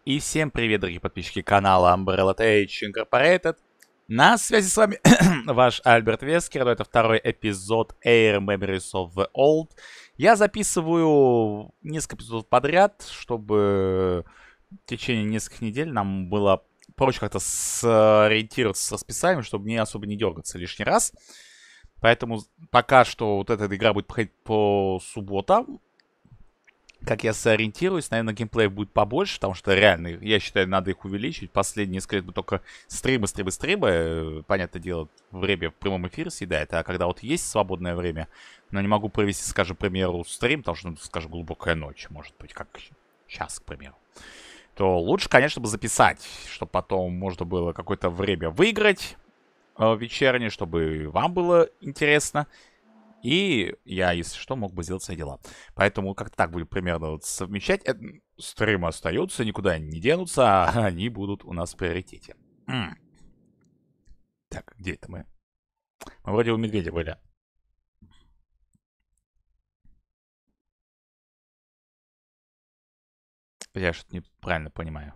И всем привет, дорогие подписчики канала Umbrella Tech Incorporated. На связи с вами ваш Альберт Вескер. Это второй эпизод Air Memories of the Old. Я записываю несколько эпизодов подряд, чтобы в течение нескольких недель нам было проще как-то сориентироваться с расписанием, чтобы мне особо не дергаться лишний раз. Поэтому пока что вот эта игра будет проходить по субботам. Как я сориентируюсь, наверное, геймплея будет побольше, потому что реально, я считаю, надо их увеличить. Последние несколько лет мы только стримы. Понятное дело, время в прямом эфире съедает. А когда вот есть свободное время, но не могу провести, скажем, к примеру, стрим, потому что, ну, скажем, глубокая ночь, может быть, как сейчас, к примеру, то лучше, конечно, бы записать, чтобы потом можно было какое-то время выиграть вечернее, чтобы вам было интересно. И я, если что, мог бы сделать свои дела. Поэтому как-то так будем примерно вот совмещать. Стримы остаются, никуда не денутся, а они будут у нас в приоритете. Так, где это мы? Мы вроде у медведя были. Я что-то неправильно понимаю.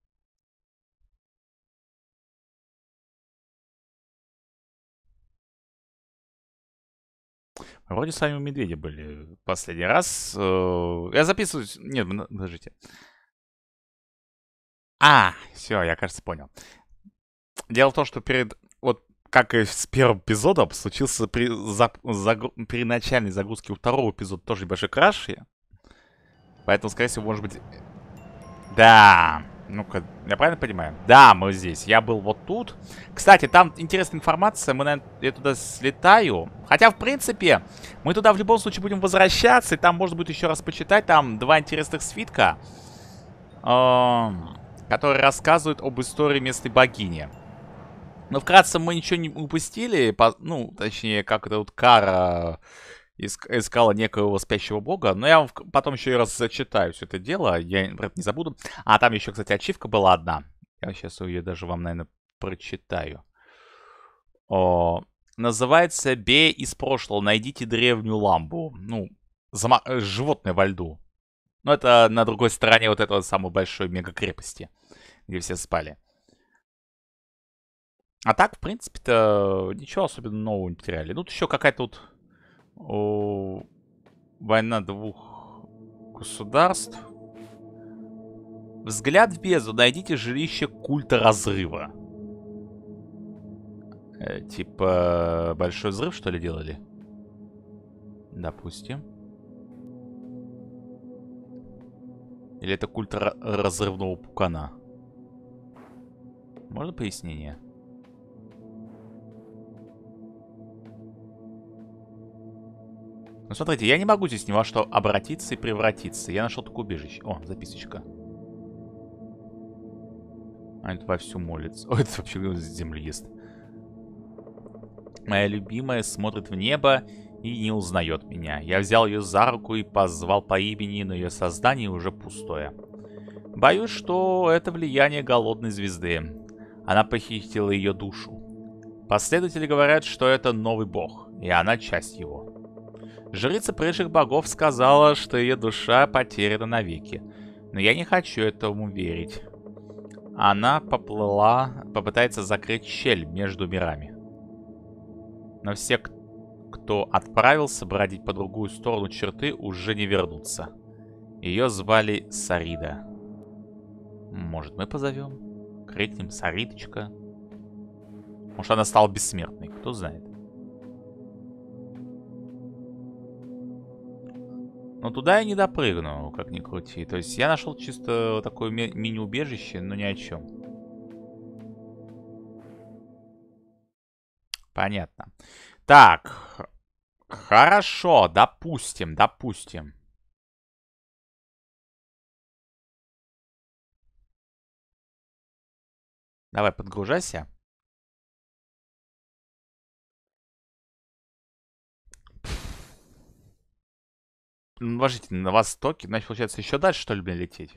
Мы вроде с вами у медведя были последний раз. Я записываюсь... Нет, подождите. Все, я, кажется, понял. Дело в том, что перед... Вот как и с первым эпизодом, случился при начальной загрузке у второго эпизода тоже небольшой краш. Поэтому, скорее всего, может быть... Да, ну-ка, я правильно понимаю? Да, мы здесь. Я был вот тут. Кстати, там интересная информация. Я туда слетаю. Хотя, в принципе, мы туда в любом случае будем возвращаться. И там можно будет еще раз почитать. Там два интересных свитка, которые рассказывают об истории местной богини. Но вкратце мы ничего не упустили. Ну, точнее, как это вот Кара искала некоего спящего бога. Но я вам потом еще и раз зачитаю все это дело. Я про это не забуду. А там еще, кстати, ачивка была одна. Я сейчас ее даже вам, наверное, прочитаю. Называется «Бей из прошлого. Найдите древнюю ламбу». Ну, животное во льду. Но это на другой стороне вот этого самой большой мегакрепости, где все спали. А так, в принципе-то, ничего особенно нового не потеряли. Тут еще какая-то вот война двух государств. Взгляд в бездну. Найдите жилище культа разрыва. Типа большой взрыв, что ли, делали? Допустим. Или это культ разрывного пукана? Можно пояснение? Ну, смотрите, я не могу здесь ни во что обратиться и превратиться. Я нашел такое убежище. О, записочка. Они тут вовсю молятся. О, это вообще землю ест. Моя любимая смотрит в небо и не узнает меня. Я взял ее за руку и позвал по имени, но ее создание уже пустое. Боюсь, что это влияние голодной звезды. Она похитила ее душу. Последователи говорят, что это новый бог, и она часть его. Жрица прежних богов сказала, что ее душа потеряна навеки. Но я не хочу этому верить. Она попытается закрыть щель между мирами. Но все, кто отправился бродить по другую сторону черты, уже не вернутся. Ее звали Сарида. Может, мы позовем? Крикнем «Саридочка». Может, она стала бессмертной, кто знает. Но туда я не допрыгну, как ни крути. То есть я нашел чисто такое мини-убежище, но ни о чем. Понятно. Так. Хорошо, допустим. Давай, подгружайся. Подождите, на востоке, значит, получается, еще дальше, что ли, мне лететь?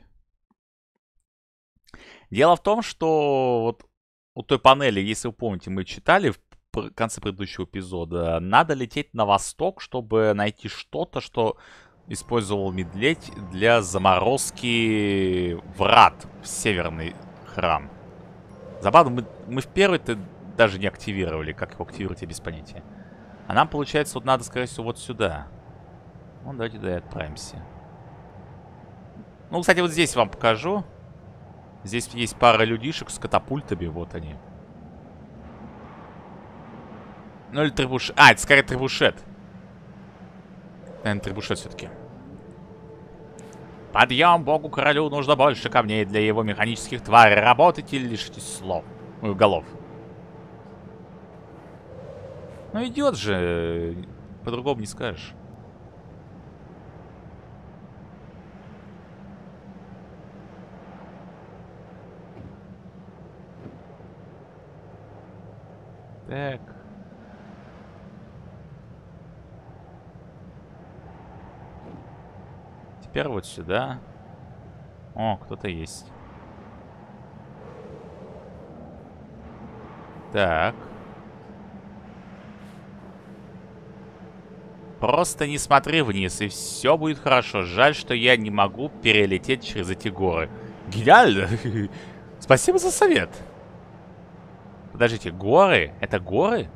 Дело в том, что вот у той панели, если вы помните, мы читали в конце предыдущего эпизода, надо лететь на восток, чтобы найти что-то, что использовал медведь для заморозки врат в северный храм. Забавно, мы в первый-то даже не активировали. Как его активировать, я без понятия. А нам, получается, вот надо, скорее всего, вот сюда. Ну, давайте туда и отправимся. Ну, кстати, вот здесь вам покажу. Здесь есть пара людишек с катапультами. Вот они. Ну, или требушет. А, это скорее требушет. Наверное, требушет все-таки. Подъем, богу-королю нужно больше камней для его механических тварей. Работайте или лишитесь слов. Голов. Ну, идет же. По-другому не скажешь. Так. Теперь вот сюда. О, кто-то есть. Так. Просто не смотри вниз, и все будет хорошо. Жаль, что я не могу перелететь через эти горы. Гениально! Спасибо за совет. Подождите, горы? Это горы?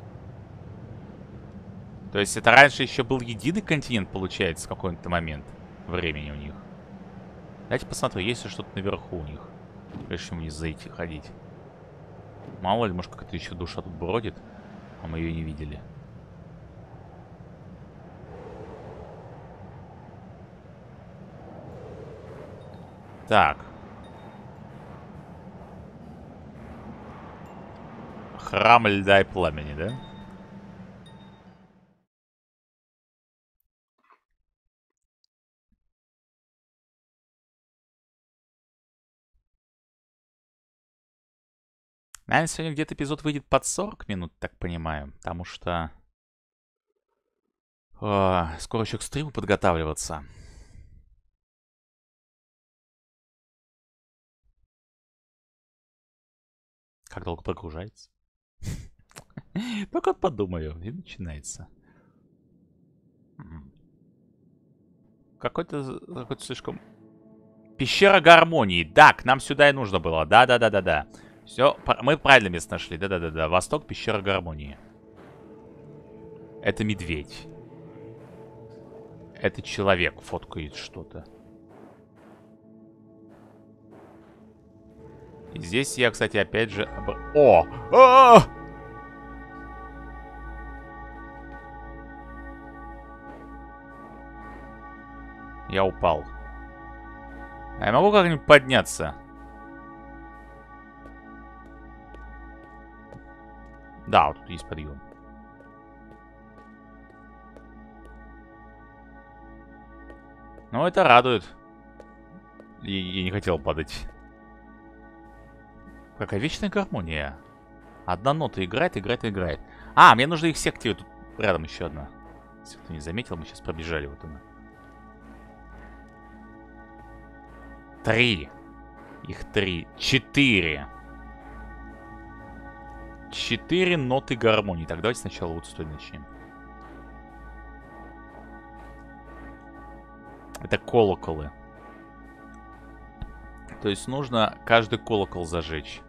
То есть это раньше еще был единый континент, получается, в какой-то момент времени у них. Давайте посмотрю, есть ли что-то наверху у них. Прежде чем вниз зайти, ходить. Мало ли, может, какая-то еще душа тут бродит, а мы ее не видели. Так. Храм льда и пламени, да? Наверное, сегодня где-то эпизод выйдет под 40 минут, так понимаю. Потому что... скоро еще к стриму подготавливаться. Как долго прогружается? Только подумаю, и начинается. Какой-то слишком... Пещера гармонии. Да, к нам сюда и нужно было. Да. Все, мы правильно место нашли. Да. Восток, пещера гармонии. Это медведь. Это человек фоткает что-то. И здесь я, кстати, опять же... О! Я упал. А я могу как-нибудь подняться? Да, вот тут есть подъем. Ну, это радует. Я не хотел падать. Какая вечная гармония. Одна нота играет. А, мне нужно их все активировать. Тут рядом еще одна. Если кто не заметил, мы сейчас пробежали. Вот она. 3. Их 3. 4. 4 ноты гармонии. Так, давайте сначала вот с той начнем. Это колоколы. То есть нужно каждый колокол зажечь.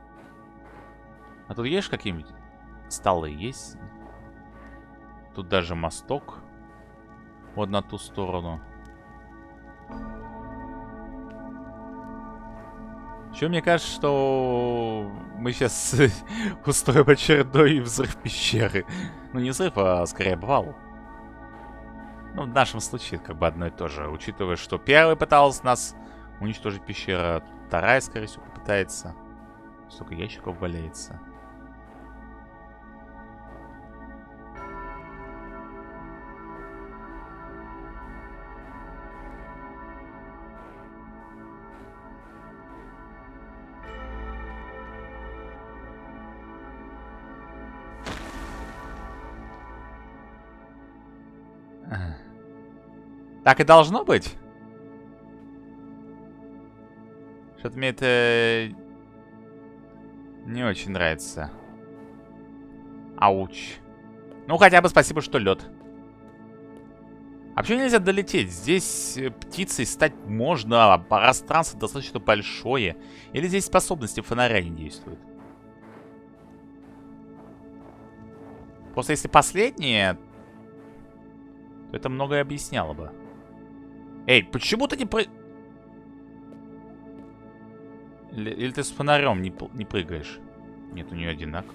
А тут есть какие-нибудь столы? Есть? Тут даже мосток. Вот на ту сторону. Еще мне кажется, что мы сейчас устроим очередной взрыв пещеры. Ну, не взрыв, а скорее обвал. Ну, в нашем случае как бы одно и то же. Учитывая, что первый пытался нас уничтожить пещера, вторая, скорее всего, попытается. Столько ящиков валяется. Так и должно быть. Что-то мне это не очень нравится. Ауч. Ну, хотя бы спасибо, что лед. А почему нельзя долететь? Здесь птицей стать можно, а пространство достаточно большое. Или здесь способности фонаря не действуют? Просто если последнее, то это многое объясняло бы. Эй, почему ты не Или ты с фонарем не прыгаешь? Нет, у нее одинаково.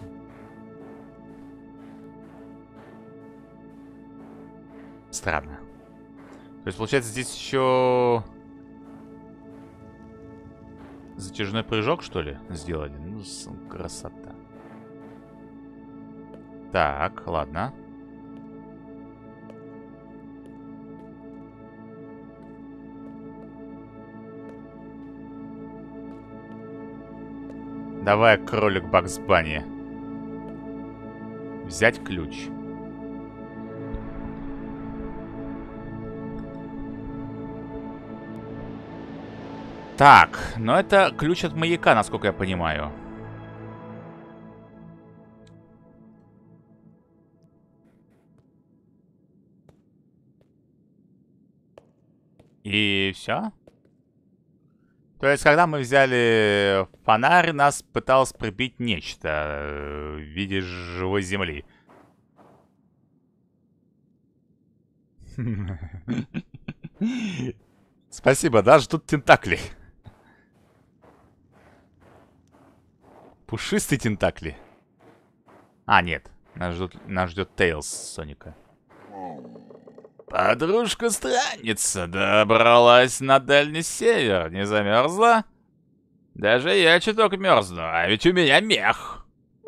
Странно. То есть, получается, здесь еще затяжной прыжок, что ли, сделали? Ну, красота. Так, ладно. Давай, кролик Бакс Банни. Взять ключ. Так, но это ключ от маяка, насколько я понимаю. И все? То есть, когда мы взяли фонарь, нас пыталось прибить нечто в виде живой земли. Спасибо, даже тут тентакли. Пушистые тентакли. А, нет. Нас ждет Тейлз Соника. Подружка-странница добралась на дальний север. Не замерзла? Даже я чуток мерзну, а ведь у меня мех.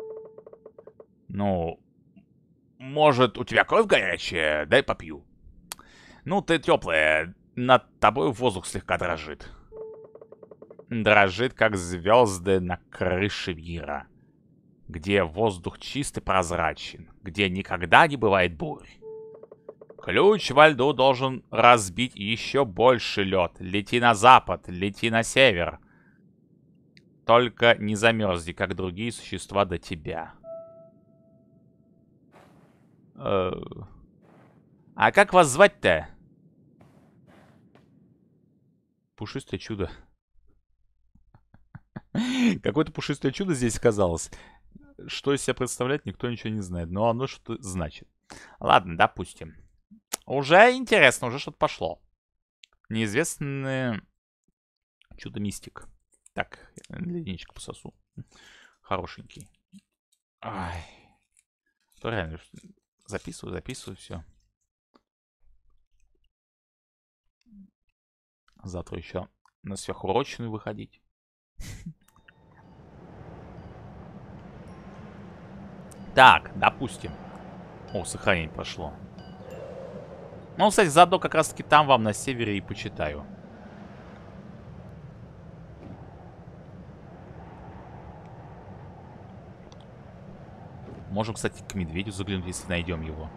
Ну, может, у тебя кровь горячая? Дай попью. Ну, ты теплая. Над тобой воздух слегка дрожит. Дрожит, как звезды на крыше мира. Где воздух чист и прозрачен. Где никогда не бывает бурь. Ключ во льду должен разбить еще больше лед. Лети на запад, лети на север. Только не замерзни, как другие существа до тебя. А как вас звать-то? Пушистое чудо. Какое-то пушистое чудо здесь оказалось. Что из себя представляет, никто ничего не знает. Но оно что-то значит. Ладно, допустим. Уже интересно, уже что-то пошло. Неизвестный чудо-мистик. Так, ледничек пососу. Хорошенький. Ай. То реально, записываю, все. Завтра еще на сверхурочную выходить. Так, допустим. О, сохранение пошло. Ну, кстати, заодно как раз-таки там вам на севере и почитаю. Можем, кстати, к медведю заглянуть, если найдем его.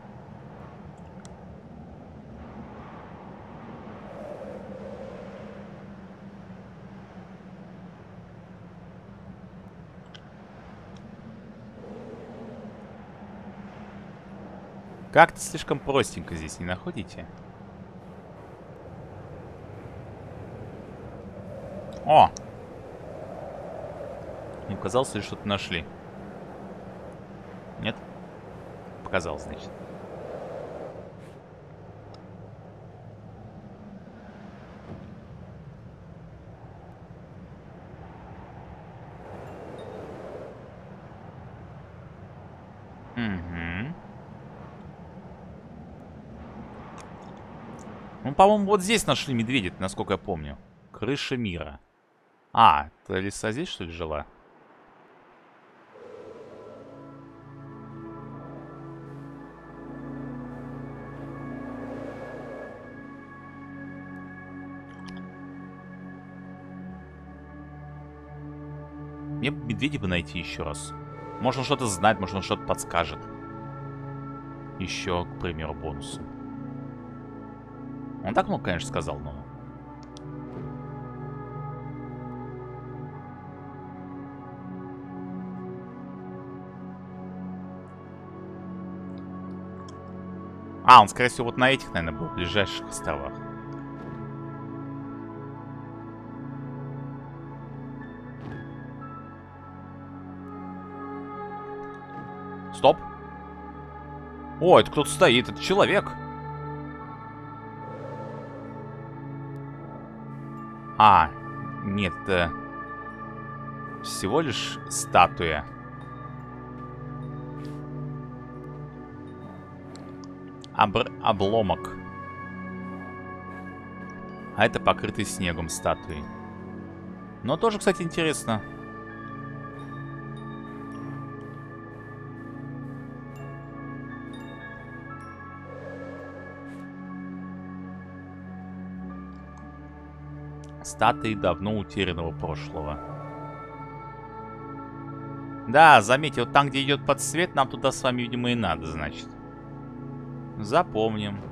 Как-то слишком простенько здесь, не находите? О! Мне показалось, ли что-то нашли? Нет? Показалось, значит. Угу. Ну, по-моему, вот здесь нашли медведя, насколько я помню. Крыша мира. А, это лиса здесь, что ли, жила? Мне бы медведя бы найти еще раз. Может, он что-то знает, может, он что-то подскажет. Еще, к примеру, бонусом. Он так много, конечно, сказал, но... А, он, скорее всего, вот на этих, наверное, был, ближайших островах. Стоп. О, это кто-то стоит, это человек. А, нет, это всего лишь статуя. Обломок. А это покрытый снегом статуи. Но тоже, кстати, интересно. Статуи давно утерянного прошлого. Да, заметьте, вот там, где идет подсвет, нам туда с вами, видимо, и надо, значит. Запомним.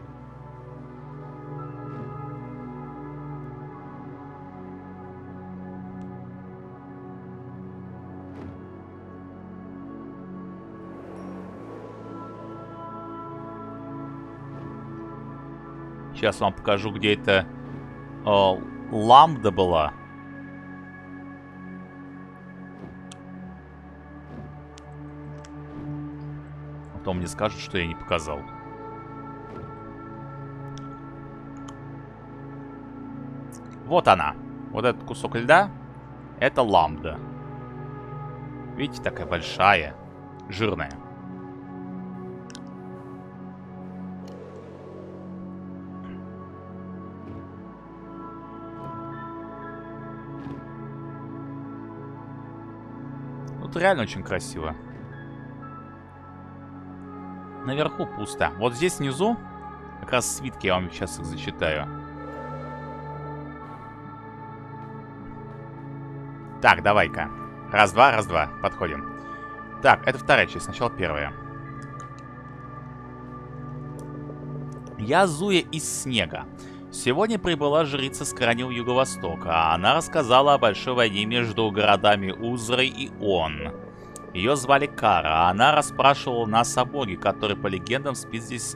Сейчас вам покажу, где это ламбда была. Потом мне скажут, что я не показал. Вот она. Вот этот кусок льда. Это ламбда. Видите, такая большая, жирная. Тут реально очень красиво. Наверху пусто. Вот здесь внизу как раз свитки, я вам сейчас их зачитаю. Так, давай-ка. Раз-два, раз-два. Подходим. Так, это вторая часть. Сначала первая. Я Зуя из снега. Сегодня прибыла жрица с крайнего юго-востока. Она рассказала о большой войне между городами Узрой и Он. Ее звали Кара, а она расспрашивала нас о боге, который, по легендам, спит здесь,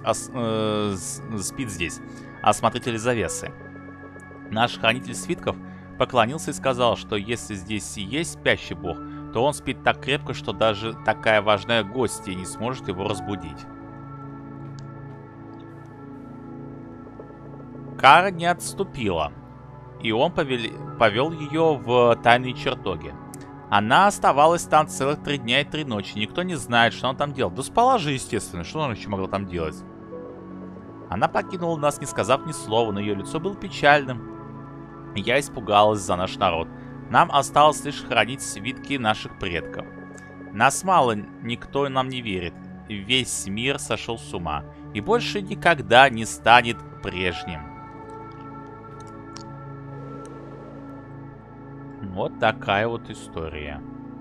о смотрителе завесы. Наш хранитель свитков поклонился и сказал, что если здесь и есть спящий бог, то он спит так крепко, что даже такая важная гостья не сможет его разбудить. Кара не отступила, и он повел ее в тайные чертоги. Она оставалась там целых 3 дня и 3 ночи. Никто не знает, что она там делала. Да спала же, естественно. Что она еще могла там делать? Она покинула нас, не сказав ни слова, но ее лицо было печальным. Я испугалась за наш народ. Нам осталось лишь хранить свитки наших предков. Нас мало, никто нам не верит. Весь мир сошел с ума. И больше никогда не станет прежним. Вот такая вот история.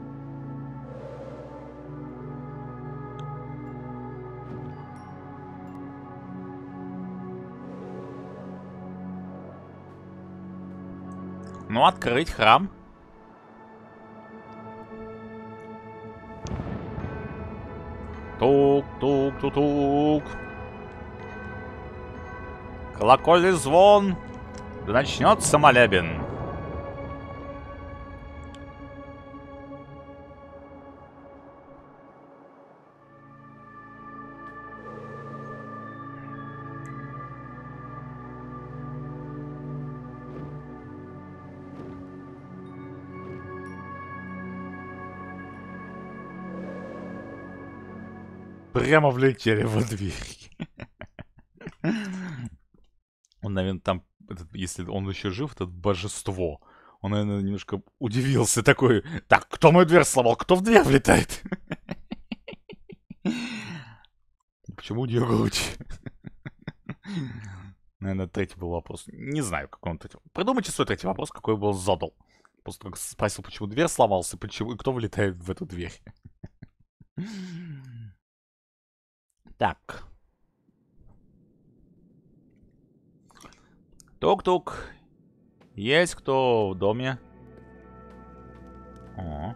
Ну, открыть храм. Тук-тук-тук-тук. Колокольный звон. Да начнется молебен. Прямо влетели во дверь. Он, наверное, там, если он еще жив, это божество. Он, наверное, немножко удивился такой. Так, кто мою дверь сломал? Кто в дверь влетает? Почему дергаете? Наверное, третий был вопрос. Не знаю, какой он третий. Придумайте свой третий вопрос, какой был задал. Просто спросил, почему дверь сломался, почему и кто влетает в эту дверь. Так. Тук-тук. Есть кто в доме? О.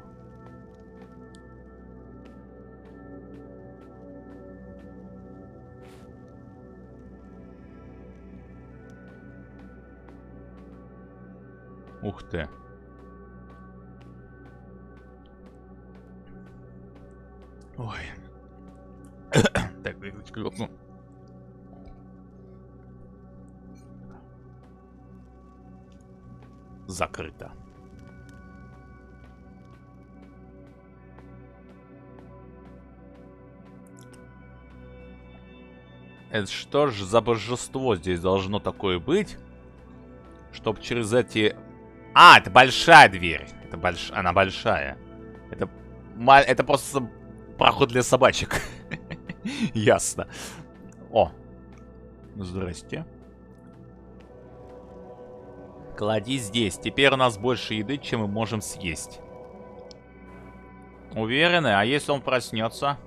Ух ты. Ой. Так, ну. Закрыто. Это что ж за божество здесь должно такое быть? Чтоб через эти... А, это большая дверь. Это она большая. Это просто проход для собачек. Ясно. О. Здрасте. Клади здесь. Теперь у нас больше еды, чем мы можем съесть. Уверены? А если он проснется?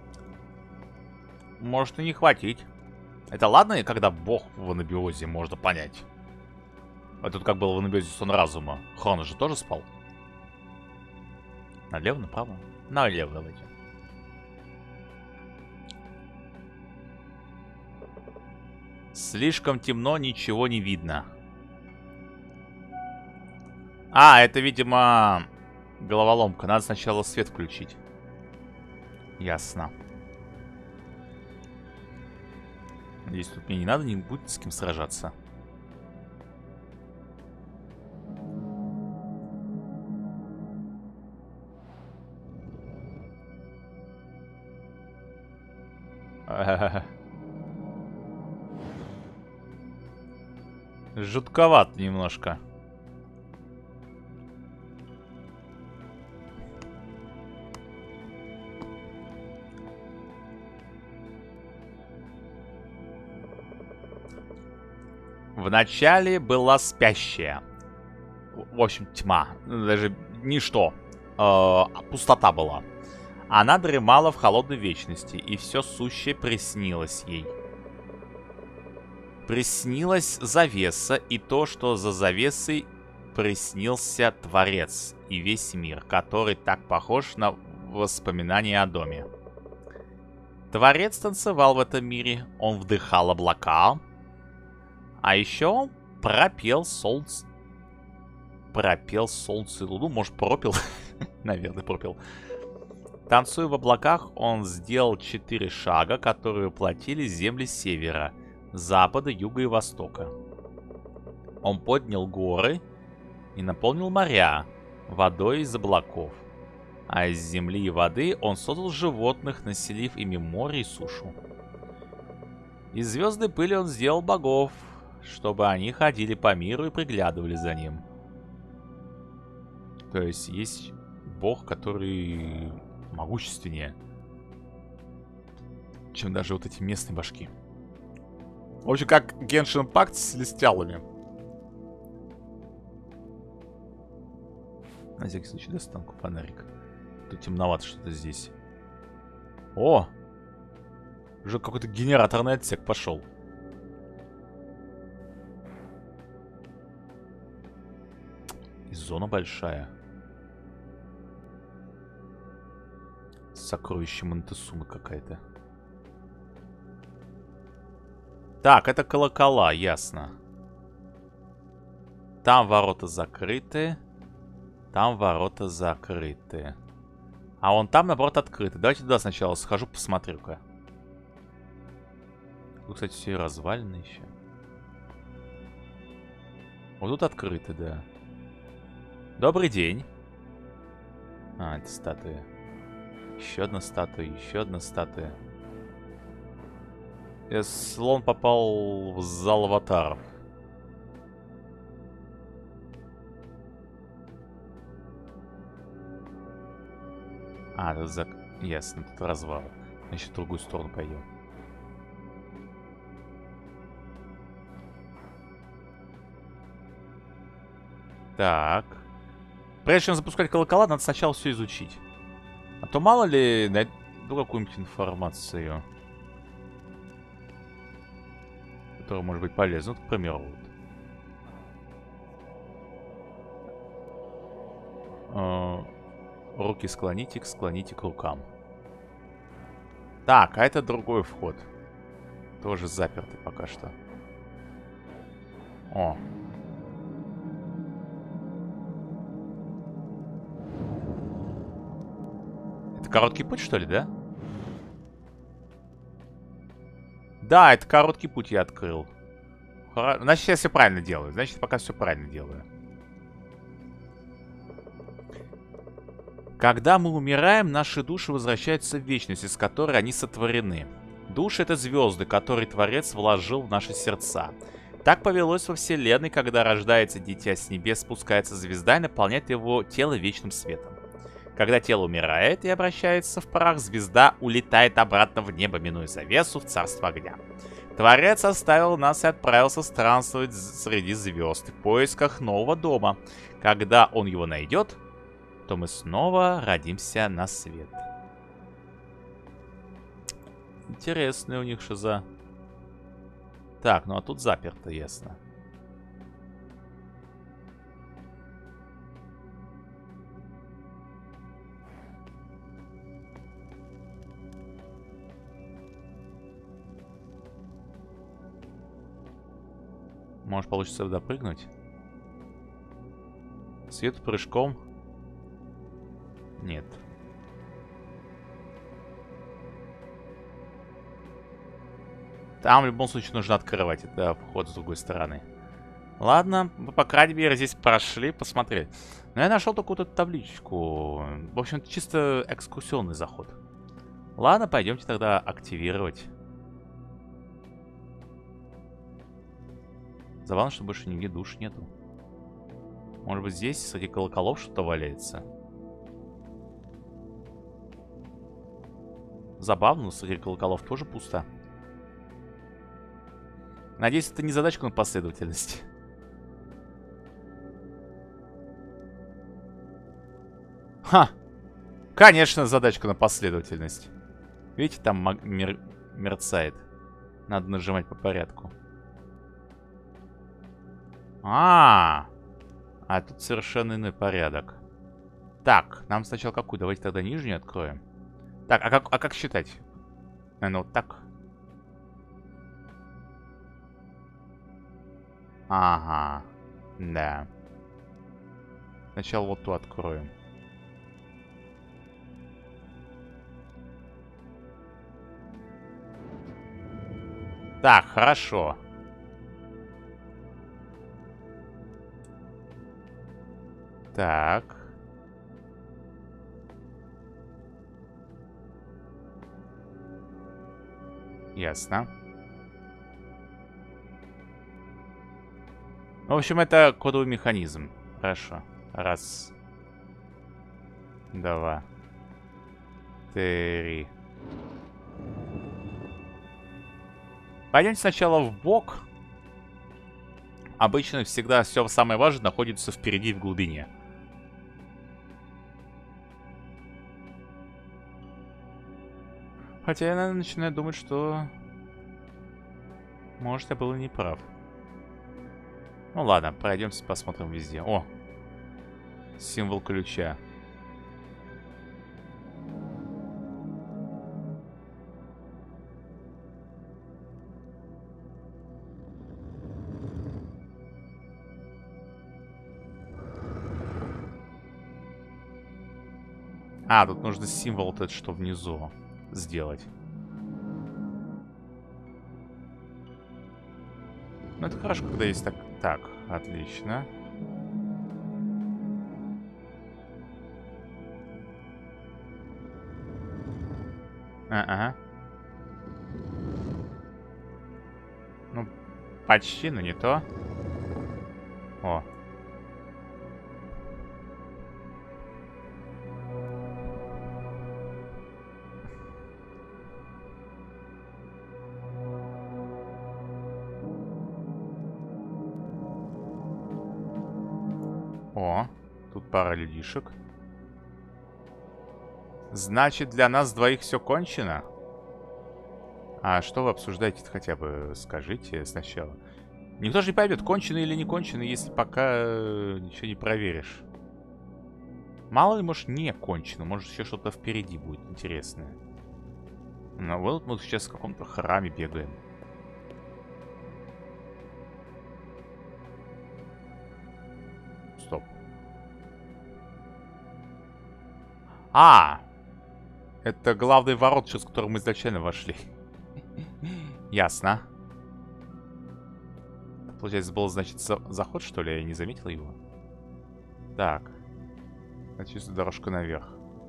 Может и не хватить. Это ладно, когда бог в анабиозе, можно понять. А тут как было в анабиозе сон разума. Хрон же тоже спал. Налево, направо? Налево давайте. Слишком темно, ничего не видно. А, это, видимо, головоломка. Надо сначала свет включить. Ясно. Надеюсь, тут мне не надо, не будет с кем сражаться. Жутковато немножко. Вначале была спящая. В общем, тьма. Даже ничто. Пустота была. Она дремала в холодной вечности, и все сущее приснилось ей. Приснилась завеса, и то, что за завесой приснился Творец и весь мир, который так похож на воспоминания о доме. Творец танцевал в этом мире, он вдыхал облака, а еще он пропел солнце. Пропел солнце и луну, может пропел? Наверное, пропел. Танцуя в облаках, он сделал 4 шага, которые воплотили земли севера, запада, юга и востока. Он поднял горы и наполнил моря водой из облаков. А из земли и воды он создал животных, населив ими море и сушу. Из звездной пыли он сделал богов, чтобы они ходили по миру и приглядывали за ним. То есть бог, который могущественнее, чем даже вот эти местные башки. В общем, как Genshin Impact с celestial'ами. На всякий случай достану фонарик. Тут темновато что-то здесь. О! Уже какой-то генераторный отсек пошел. И зона большая. Сокровище Монтесумы какая-то. Так, это колокола, ясно. Там ворота закрыты. Там ворота закрыты. А вон там, наоборот, открыты. Давайте туда сначала схожу, посмотрю-ка. Тут, кстати, все развалины еще. Вот тут открыты, да. Добрый день. А, это статуя. Еще одна статуя, еще одна статуя. Слон попал в зал аватаров. А, тут ясно, тут развал. Значит, в другую сторону пойдем. Так. Прежде чем запускать колокола, надо сначала все изучить. А то мало ли найду какую-нибудь информацию, которая может быть полезна. Ну, к примеру, вот. Руки склоните к рукам. Так, а это другой вход. Тоже запертый пока что. О. Это короткий путь, что ли, да? Да, это короткий путь я открыл. Значит, я все правильно делаю. Значит, пока все правильно делаю. Когда мы умираем, наши души возвращаются в вечность, из которой они сотворены. Души — это звезды, которые Творец вложил в наши сердца. Так повелось во Вселенной, когда рождается дитя с небес, спускается звезда и наполняет его тело вечным светом. Когда тело умирает и обращается в прах, звезда улетает обратно в небо, минуя завесу в царство огня. Творец оставил нас и отправился странствовать среди звезд в поисках нового дома. Когда он его найдет, то мы снова родимся на свет. Интересная у них шиза. Так, ну а тут заперто, ясно. Может, получится сюда прыгнуть? Свет прыжком? Нет. Там в любом случае нужно открывать. Это вход с другой стороны. Ладно, мы, по крайней мере, здесь прошли, посмотрели. Но я нашел такую-то табличку. В общем, это чисто экскурсионный заход. Ладно, пойдемте тогда активировать. Забавно, что больше нигде душ нету. Может быть, здесь среди колоколов что-то валяется. Забавно, но среди колоколов тоже пусто. Надеюсь, это не задачка на последовательность. Ха! Конечно, задачка на последовательность. Видите, там мерцает. Надо нажимать по порядку. А тут совершенно иной порядок. Так, нам сначала какую? Давайте тогда нижнюю откроем. Так, а как считать? Наверное, вот так. Ага. Да. Сначала вот ту откроем. Так, хорошо. Так. Ясно. В общем, это кодовый механизм. Хорошо. Раз. Два. Три. Пойдемте сначала в бок. Обычно всегда все самое важное находится впереди, в глубине. Хотя я, наверное, начинаю думать, что... Может, я был и не прав. Ну ладно, пройдемся, посмотрим везде. О! Символ ключа. А, тут нужно символ вот этот, что внизу, сделать. Ну, это хорошо, когда есть так. Так, отлично. Ага. Ну, почти, но не то. О. О, тут пара людишек. Значит, для нас двоих все кончено? А что вы обсуждаете хотя бы скажите сначала. Никто же не поймет, кончено или не кончено, если пока ничего не проверишь. Мало ли, может, не кончено. Может, еще что-то впереди будет интересное. Ну, вот мы сейчас в каком-то храме бегаем. Стоп. Это главный ворот, через который мы изначально вошли. Ясно. Получается, был, значит, заход, что ли? Я не заметил его. Так. Значит, дорожка наверх.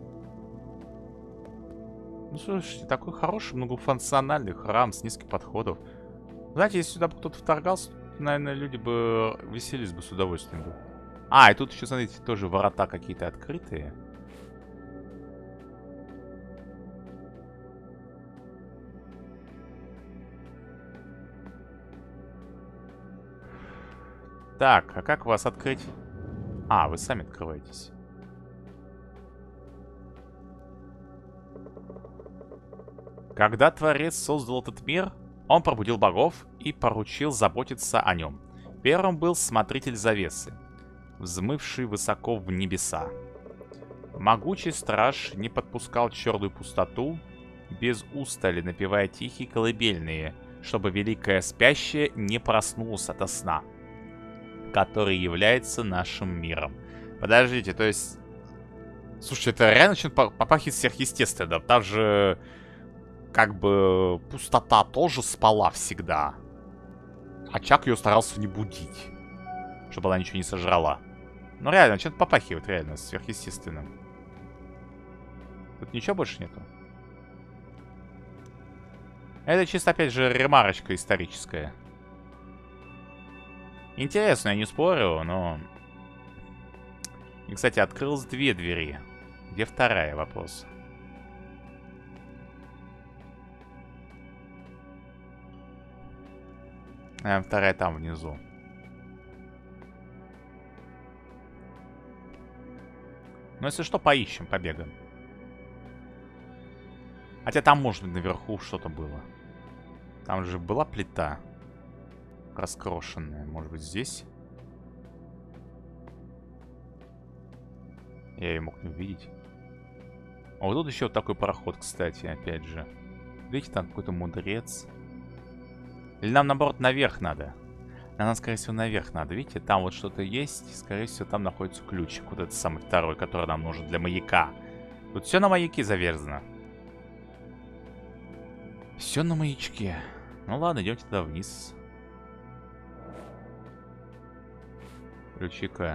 Ну, слушайте, такой хороший, многофункциональный храм с низким подходов. Знаете, если сюда бы кто-то вторгался, наверное, люди бы веселились бы с удовольствием бы. А, и тут еще, смотрите, тоже ворота какие-то открытые. Так, а как вас открыть? А, вы сами открываетесь. Когда Творец создал этот мир, он пробудил богов и поручил заботиться о нем. Первым был Смотритель Завесы, взмывший высоко в небеса. Могучий страж не подпускал черную пустоту, без устали напевая тихие колыбельные, чтобы великая спящая не проснулась ото сна, который является нашим миром. Подождите, то есть... Слушайте, это реально начинает попахивать сверхъестественно. Там же... Как бы пустота тоже спала всегда. А Чак ее старался не будить, чтобы она ничего не сожрала. Ну реально, что-то попахивает реально сверхъестественным. Тут ничего больше нету. Это чисто, опять же, ремарочка историческая. Интересно, я не спорю, но... И, кстати, открылось 2 двери. Где вторая? Вопрос. Вторая там, внизу. Ну, если что, поищем, побегаем. Хотя там, может быть, наверху что-то было. Там же была плита. Раскрошенная. Может быть, здесь? Я ее мог не увидеть. А вот тут еще вот такой пароход, кстати, опять же. Видите, там какой-то мудрец. Или нам, наоборот, наверх надо? Нам, скорее всего, наверх надо. Видите, там вот что-то есть. Скорее всего, там находится ключик. Вот этот самый второй, который нам нужен для маяка. Тут все на маяке завязано. Все на маячке. Ну ладно, идемте туда вниз. Ключика.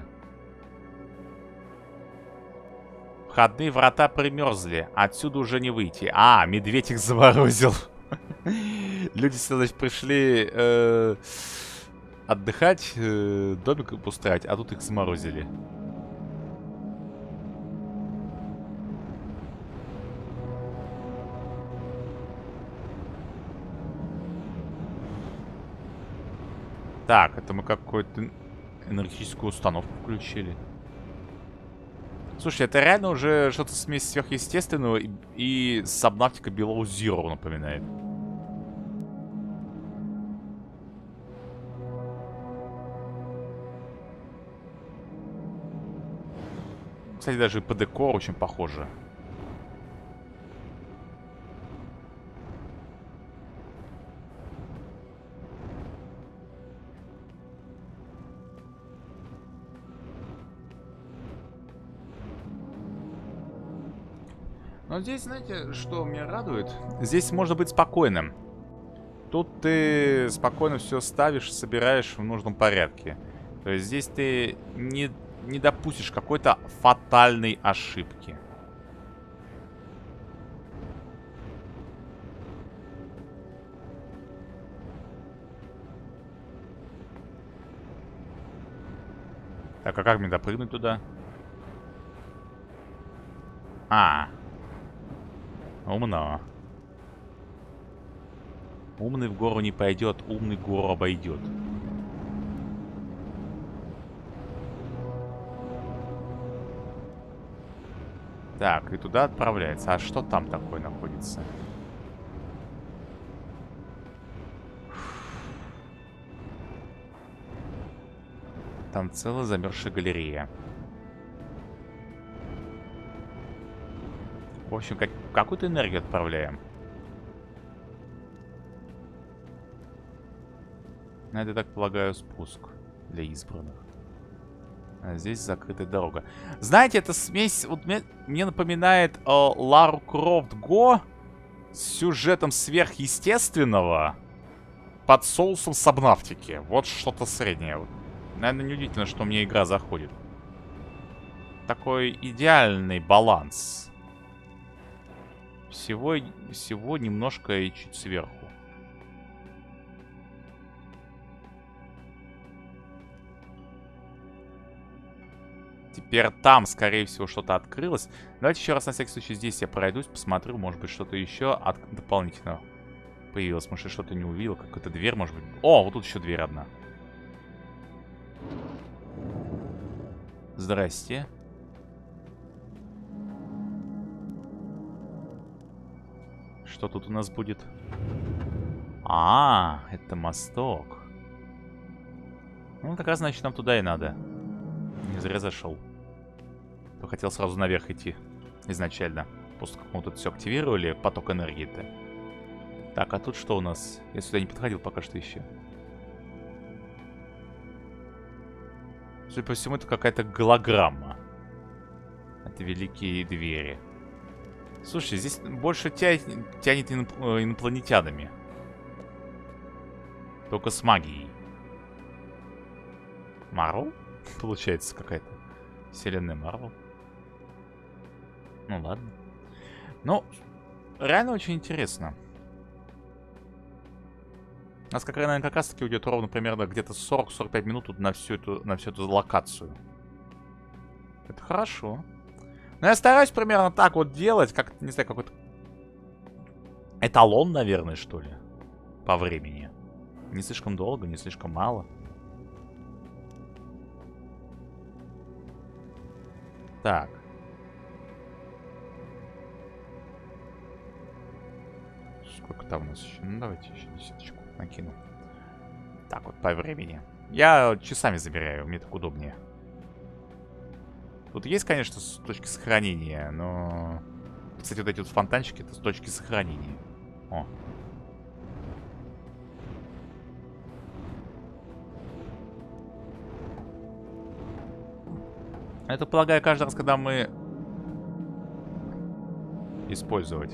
Входные врата примерзли. Отсюда уже не выйти. А, медведь их заморозил. Люди сюда, значит, пришли отдыхать, домик обустраивать, а тут их заморозили. Так, это мы какую-то энергетическую установку включили. Слушай, это реально уже что-то смесь сверхъестественного и Subnautica Below Zero напоминает. Кстати, даже по декору очень похоже. Но здесь, знаете, что меня радует? Здесь можно быть спокойным. Тут ты спокойно все ставишь, собираешь в нужном порядке. То есть здесь ты не допустишь какой-то фатальной ошибки. Так, а как мне допрыгнуть туда? Умно. Умный в гору не пойдет, умный гору обойдет. Так, и туда отправляется. А что там такое находится? Там целая замерзшая галерея. В общем, какую-то энергию отправляем. Ну, это, так полагаю, спуск для избранных. А здесь закрытая дорога. Знаете, эта смесь вот мне напоминает Лару Крофт Го с сюжетом сверхъестественного под соусом Сабнавтики. Вот что-то среднее. Вот. Наверное, неудивительно, что мне игра заходит. Такой идеальный баланс. Всего немножко и чуть сверху. Теперь там, скорее всего, что-то открылось. Давайте еще раз на всякий случай здесь я пройдусь, посмотрю. Может быть, что-то еще дополнительно появилось. Может, я что-то не увидел. Какая-то дверь, может быть. О, вот тут еще дверь одна. Здрасте. Что тут у нас будет? А, это мосток. Ну, как раз, значит, нам туда и надо. Не зря зашел. То хотел сразу наверх идти. Изначально. После как мы тут все активировали, поток энергии-то. Так, а тут что у нас? Я сюда не подходил пока что еще. Судя по всему, это какая-то голограмма. Это великие двери. Слушай, здесь больше тянет инопланетянами. Только с магией. Марвел? Получается какая-то вселенная Марвел. Ну ладно. Ну, реально очень интересно. У нас наверное, как раз таки уйдет ровно примерно где-то 40-45 минут тут на всю эту локацию. Это хорошо. Но я стараюсь примерно так вот делать, как, не знаю, какой-то эталон, наверное, что ли, по времени. Не слишком долго, не слишком мало. Так. Сколько там у нас еще? Ну, давайте еще десяточку накину. Так вот, по времени. Я часами забираю, мне так удобнее. Тут есть, конечно, с точки сохранения, но... Кстати, вот эти вот фонтанчики, это с точки сохранения. О. Это, полагаю, каждый раз, когда мы... Использовать.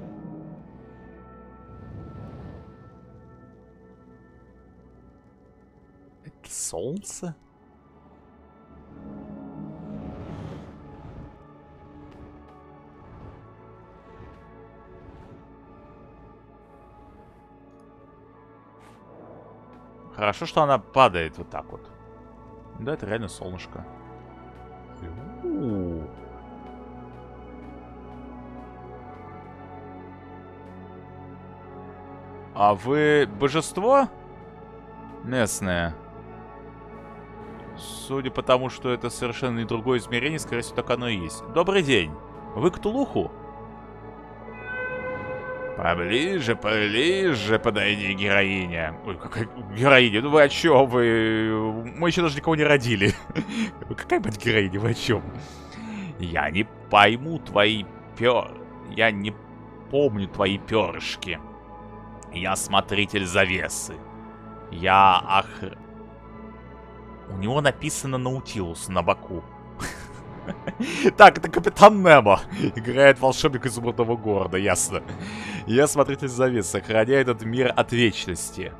Это солнце? Хорошо, что она падает вот так вот. Да, это реально солнышко. А вы божество? Местное. Судя по тому, что это совершенно не другое измерение, скорее всего, так оно и есть. Добрый день. Вы Ктулуху? Поближе, поближе подойди, героиня. Ой, какая героиня? Ну вы о чем? Мы еще даже никого не родили. Какая, мать, героиня? Вы о чем? Я не пойму твои Я не помню твои перышки. Я смотритель завесы. У него написано Наутилус на боку. Так, это Капитан Немо. Играет волшебник изумрудного города, ясно. Я смотритель завесы, охраняю этот мир от вечности.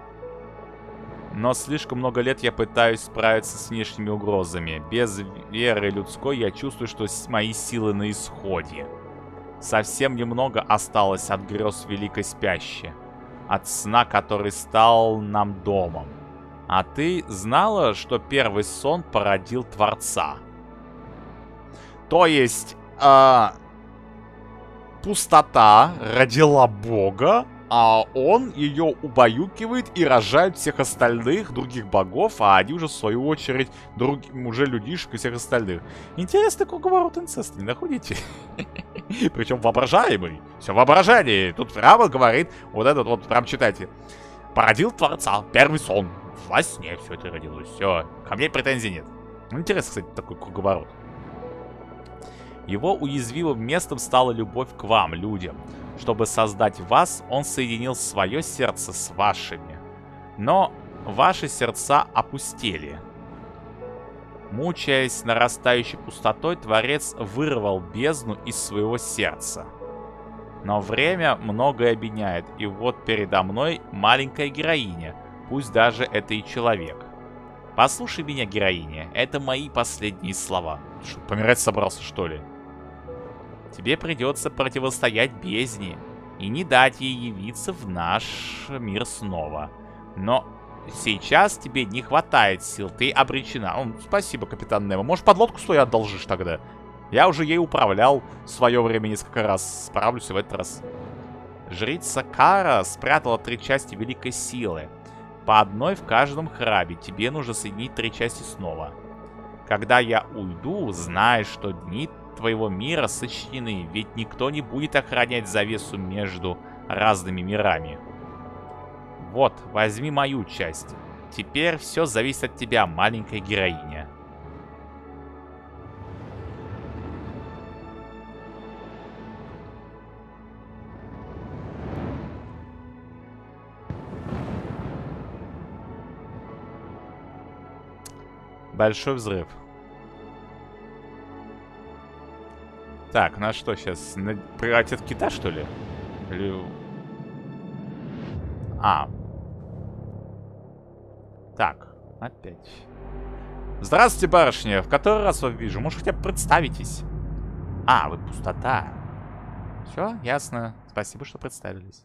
Но слишком много лет я пытаюсь справиться с внешними угрозами. Без веры людской я чувствую, что мои силы на исходе. Совсем немного осталось от грез великой спящей. От сна, который стал нам домом. А ты знала, что первый сон породил Творца? То есть, пустота родила Бога, а он ее убаюкивает и рожает всех остальных, других богов, а они уже, в свою очередь, уже людишек и всех остальных. Интересный круговорот инцеста, не находите? Причем воображаемый. Все воображение. Тут прямо говорит, вот этот вот, прям читайте. Породил Творца, первый сон. Во сне все это родилось. Все, ко мне претензий нет. Ну, интересно, кстати, такой круговорот. Его уязвимым местом стала любовь к вам, людям. Чтобы создать вас, он соединил свое сердце с вашими. Но ваши сердца опустели. Мучаясь нарастающей пустотой, Творец вырвал бездну из своего сердца. Но время многое объединяет, и вот передо мной маленькая героиня, пусть даже это и человек. Послушай меня, героиня, это мои последние слова. Что, помирать собрался, что ли? Тебе придется противостоять бездне и не дать ей явиться в наш мир снова. Но сейчас тебе не хватает сил, ты обречена. Спасибо, капитан Немо. Может, подлодку свою одолжишь тогда? Я уже ей управлял в свое время несколько раз. Справлюсь в этот раз. Жрица Кара спрятала 3 части великой силы. По одной в каждом храме. Тебе нужно соединить 3 части снова. Когда я уйду, знай, что дни твоего мира сочтены, ведь никто не будет охранять завесу между разными мирами. Вот, возьми мою часть. Теперь все зависит от тебя, маленькая героиня. Большой взрыв. Так, нас что сейчас? Превратят в кита, что ли? Или... Так, опять. Здравствуйте, барышня. В который раз вас вижу? Может, хотя бы представитесь? Вы пустота. Все, ясно. Спасибо, что представились.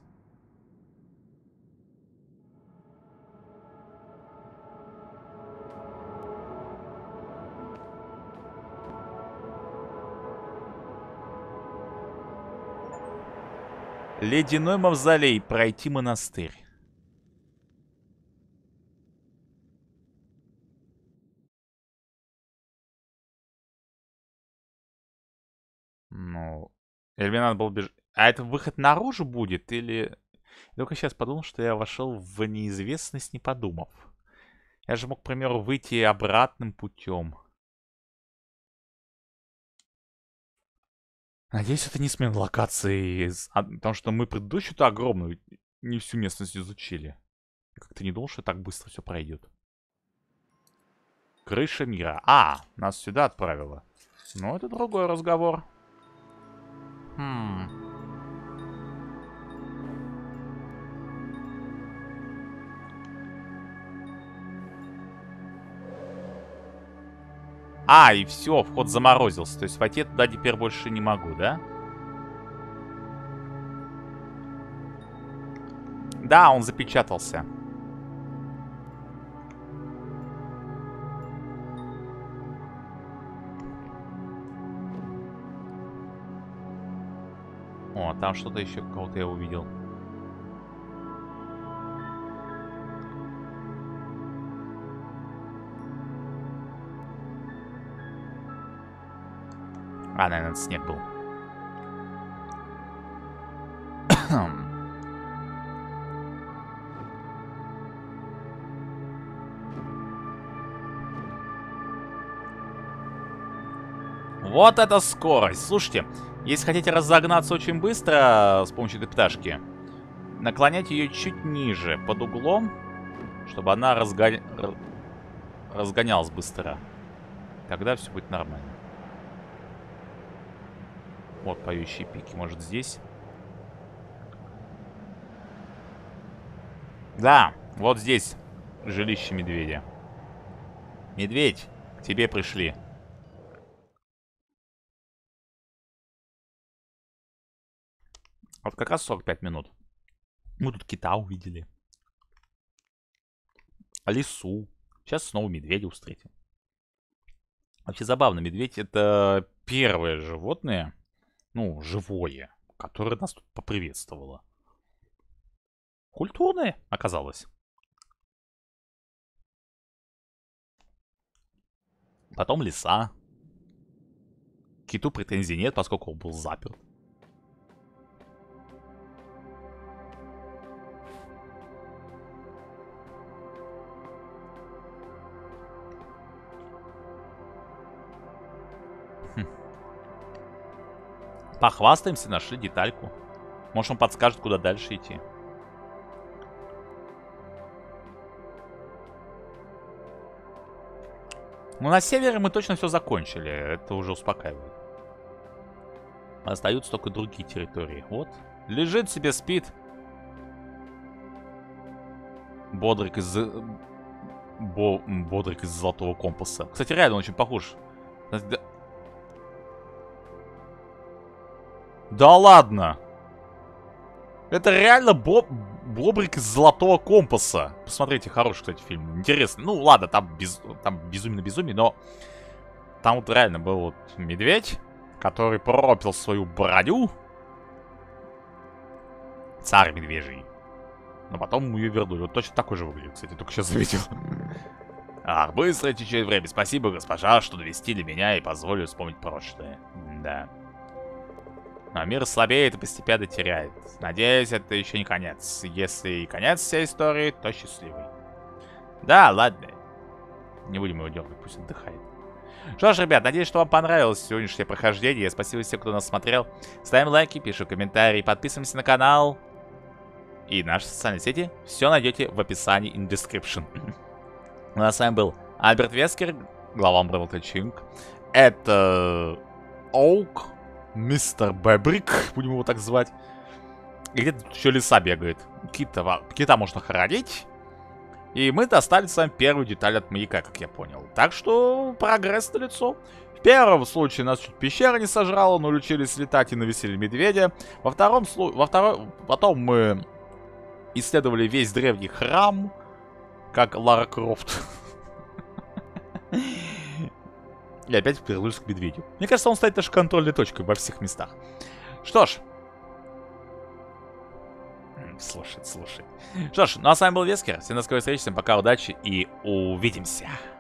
Ледяной мавзолей. Пройти монастырь. Ну, или мне надо было бежать. А это выход наружу будет? Или... Я только сейчас подумал, что я вошел в неизвестность, не подумав. Я же мог, к примеру, выйти обратным путем. Надеюсь, это не смена локации. Потому что мы предыдущую-то огромную, не всю местность изучили. Я как-то не думал, что так быстро все пройдет. Крыша мира. Нас сюда отправило. Ну, это другой разговор. И все, вход заморозился. То есть войти туда теперь больше не могу, да? Да, он запечатался. О, там что-то еще, кого-то я увидел. Наверное, это снег был. Вот это скорость! Слушайте, если хотите разогнаться очень быстро с помощью этой пташки, наклонять ее чуть ниже, под углом, чтобы она разгонялась быстро. Тогда все будет нормально. Вот поющие пики, может здесь? Да, вот здесь жилище медведя. Медведь, к тебе пришли. Вот как раз 45 минут. Мы тут кита увидели. Лису. Сейчас снова медведя встретим. Вообще забавно, медведь это первое животное, ну, живое, которое нас тут поприветствовало. Культурное оказалось. Потом лиса. К киту претензий нет, поскольку он был заперт. Похвастаемся, нашли детальку. Может, он подскажет, куда дальше идти. Ну, на севере мы точно все закончили. Это уже успокаивает. Остаются только другие территории. Вот. Лежит себе, спит. Бодрик из... Бодрик из Золотого Компаса. Кстати, реально он очень похож. Да ладно! Это реально Бобрик из Золотого Компаса. Посмотрите, хороший, кстати, фильм. Интересный. Ну, ладно, там безумие, но... Там вот реально был вот медведь, который пропил свою броню. Царь медвежий. Но потом ее вернули. Вот точно такой же выглядит, кстати, только сейчас заметил. Ах, быстро течет время. Спасибо, госпожа, что навестили меня и позволили вспомнить прошлое. Да. Но мир слабеет и постепенно теряет. Надеюсь, это еще не конец. Если и конец всей истории, то счастливый. Да, ладно. Не будем его дергать, пусть отдыхает. Что ж, ребят, надеюсь, что вам понравилось сегодняшнее прохождение. Спасибо всем, кто нас смотрел. Ставим лайки, пишем комментарии, подписываемся на канал. И наши социальные сети все найдете в описании in description. Ну а с вами был Альберт Вескер, глава Umbrella Teaching. Это Оук, мистер Бэбрик, будем его так звать. И где-то еще лиса бегает. Кита можно хоронить. И мы достали с вами первую деталь от маяка, как я понял. Так что прогресс налицо. В первом случае нас чуть пещера не сожрала, но учились летать и навесили медведя. Потом мы исследовали весь древний храм, как Лара Крофт. И опять вернулись к медведю. Мне кажется, он стоит даже контрольной точкой во всех местах. Что ж. Слушай. Что ж, ну а с вами был Вескер. Всем до скорой встречи, всем пока, удачи и увидимся.